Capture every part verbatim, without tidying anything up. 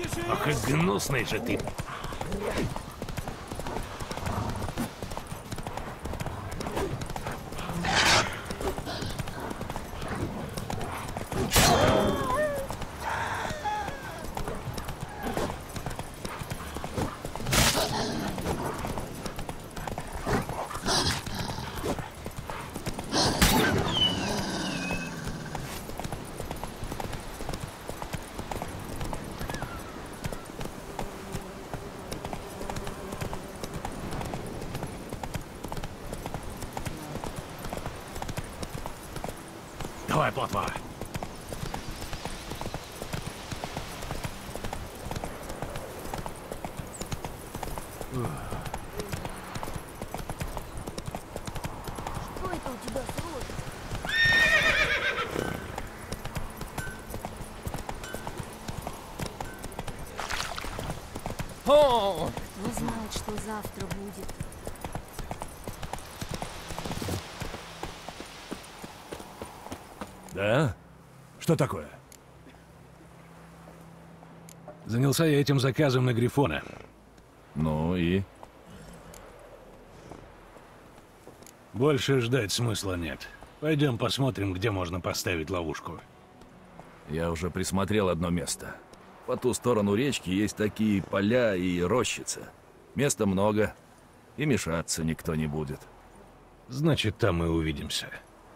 Ах, и гнусный же ты. Давай, плотва. Что это у тебя с рот? О! Кто знает, что завтра будет. Да? Что такое? Занялся я этим заказом на Грифона. Ну и? Больше ждать смысла нет. Пойдем посмотрим, где можно поставить ловушку. Я уже присмотрел одно место. По ту сторону речки есть такие поля и рощица. Места много, и мешаться никто не будет. Значит, там и увидимся.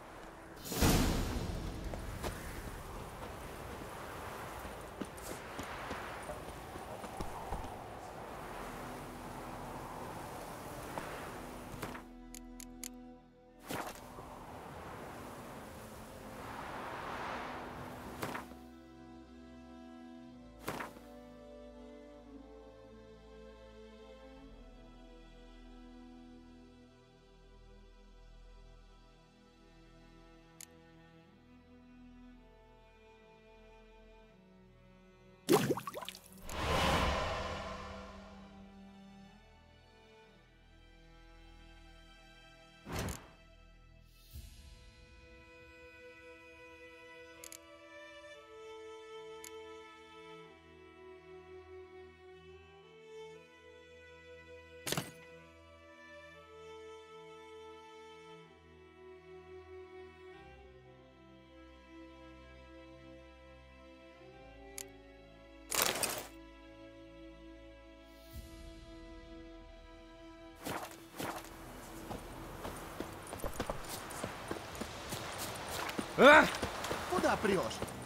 А! Куда прешь?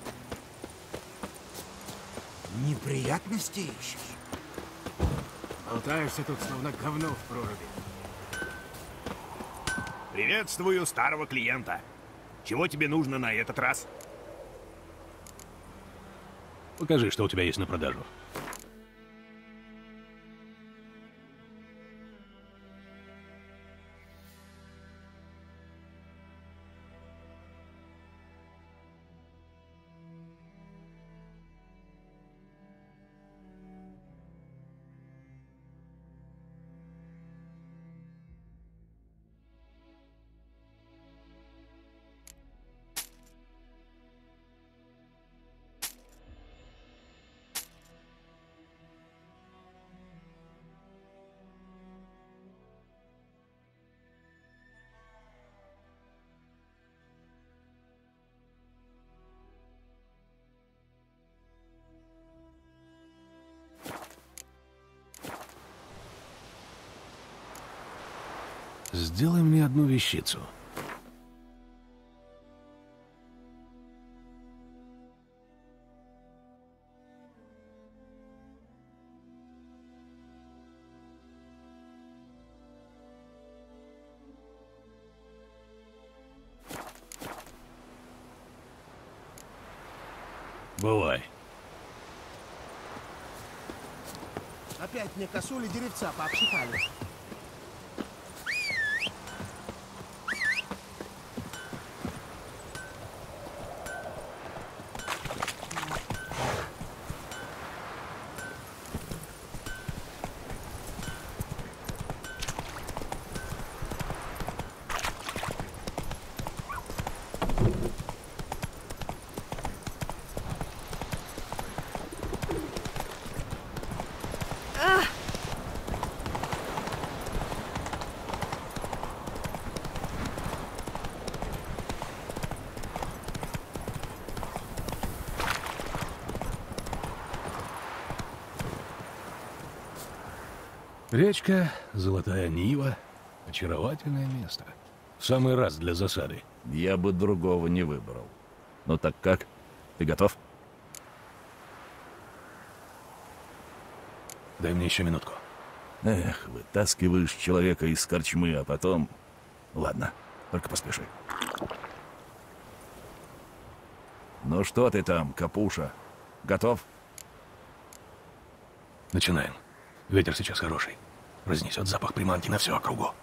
Неприятности ищешь? Болтаешься тут, словно говно в проруби. Приветствую старого клиента. Чего тебе нужно на этот раз? Покажи, что у тебя есть на продажу. Сделай мне одну вещицу. Бывай. Опять мне косули деревца пообшипали. Речка, золотая Нива, очаровательное место. В самый раз для засады. Я бы другого не выбрал. Ну так как? Ты готов? Дай мне еще минутку. Эх, вытаскиваешь человека из корчмы, а потом... Ладно, только поспеши. Ну что ты там, Капуша? Готов? Начинаем. Ветер сейчас хороший. Разнесет запах приманки на всю округу.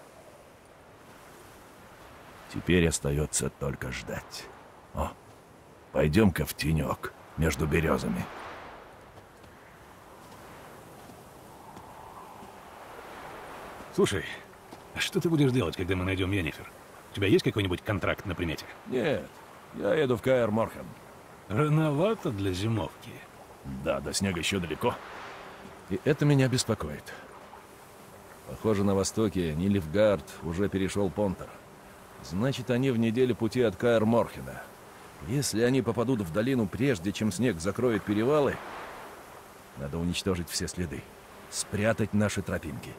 Теперь остается только ждать. О, пойдем-ка в тенек между березами. Слушай, а что ты будешь делать, когда мы найдем Йеннифер? У тебя есть какой-нибудь контракт на примете? Нет, я еду в Каэр Морхен. Рановато для зимовки. Да, до снега еще далеко. И это меня беспокоит. Похоже, на востоке Нильфгард уже перешел Понтер. Значит, они в неделе пути от Каэр Морхена. Если они попадут в долину прежде, чем снег закроет перевалы, надо уничтожить все следы, спрятать наши тропинки.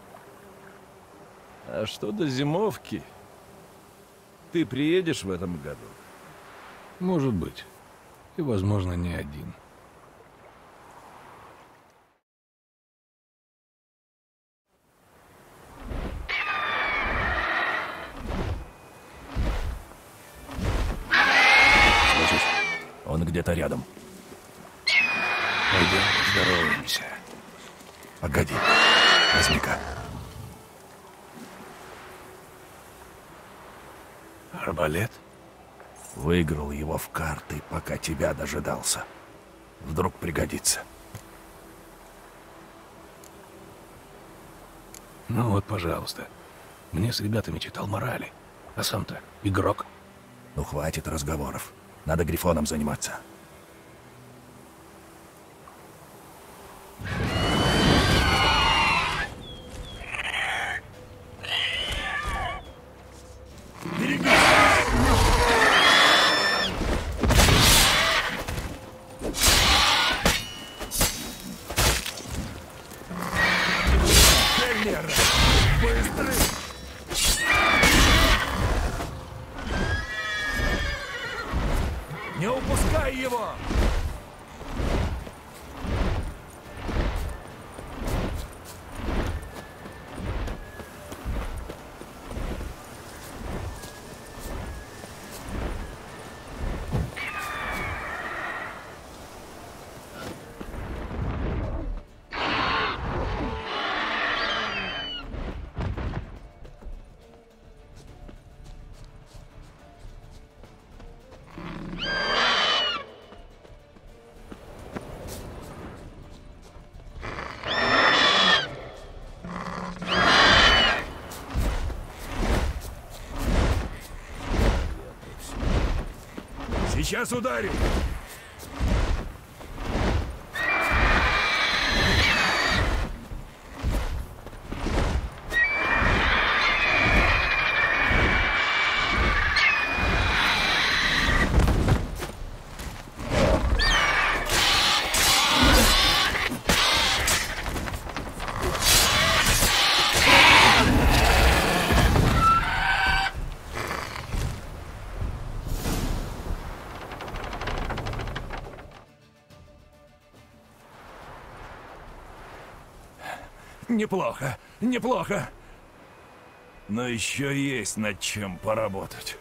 А что до зимовки? Ты приедешь в этом году? Может быть. И, возможно, не один. Слышишь? Он где-то рядом. Пойдем поздороваемся. Погоди. Возьми-ка. Арбалет? Выиграл его в карты, пока тебя дожидался. Вдруг пригодится. Ну вот, пожалуйста. Мне с ребятами читал морали. А сам-то игрок. Ну, хватит разговоров. Надо грифоном заниматься. Не упускай его! Сейчас ударю! Неплохо, неплохо. Но еще есть над чем поработать.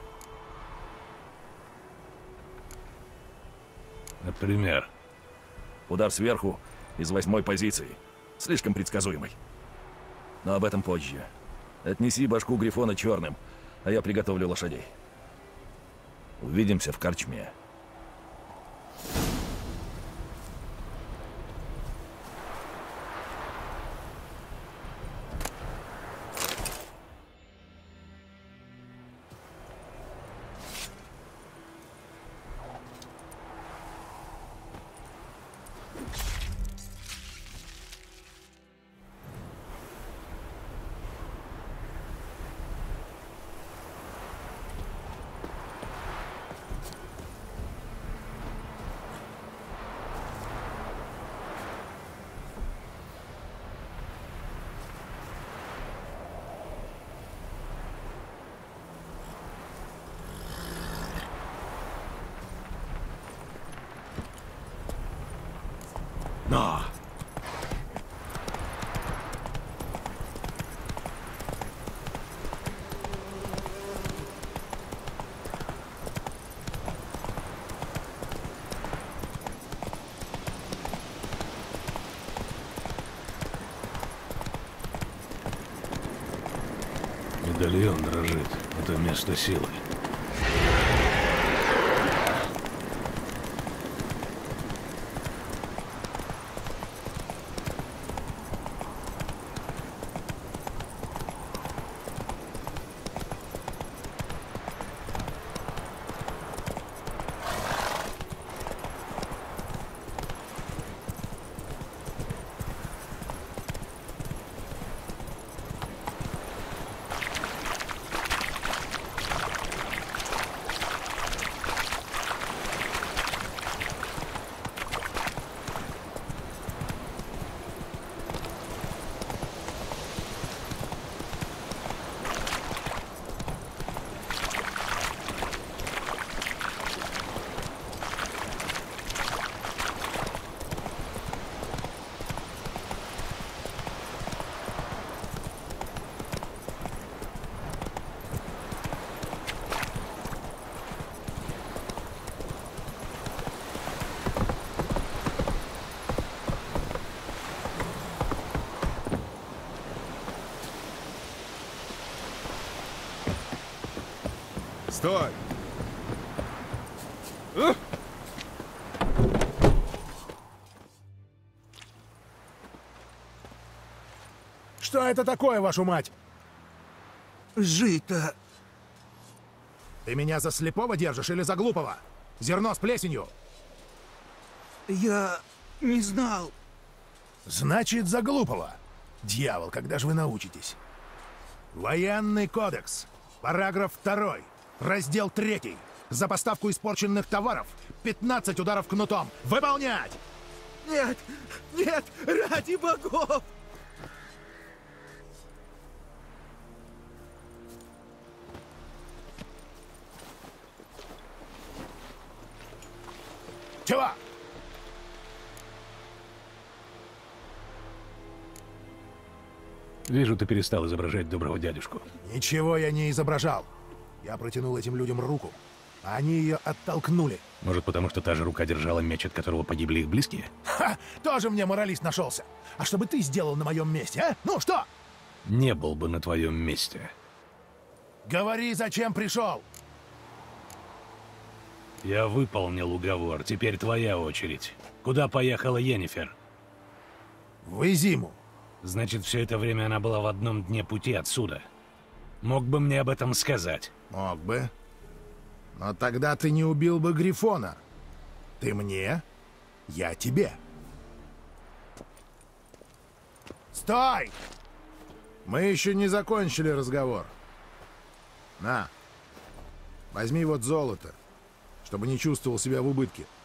Например? Удар сверху из восьмой позиции. Слишком предсказуемый. Но об этом позже. Отнеси башку Грифона черным, а я приготовлю лошадей. Увидимся в корчме. Но! Медальон дрожит. Это место силы. Стой! Что это такое, вашу мать? Жито. Ты меня за слепого держишь или за глупого? Зерно с плесенью. Я не знал. Значит, за глупого. Дьявол, когда же вы научитесь? Военный кодекс. Параграф второй. Раздел третий. За поставку испорченных товаров пятнадцать ударов кнутом. Выполнять! Нет, нет, ради богов! Чего? Вижу, ты перестал изображать доброго дядюшку. Ничего я не изображал. Я протянул этим людям руку, а они ее оттолкнули. Может, потому что та же рука держала меч, от которого погибли их близкие? Ха! Тоже мне моралист нашелся. А что бы ты сделал на моем месте, а? Ну что? Не был бы на твоем месте. Говори, зачем пришел? Я выполнил уговор, теперь твоя очередь. Куда поехала Йеннифер? В Изиму. Значит, все это время она была в одном дне пути отсюда. Мог бы мне об этом сказать? Мог бы. Но тогда ты не убил бы Грифона. Ты мне, я тебе. Стой! Мы еще не закончили разговор. На, возьми вот золото, чтобы не чувствовал себя в убытке.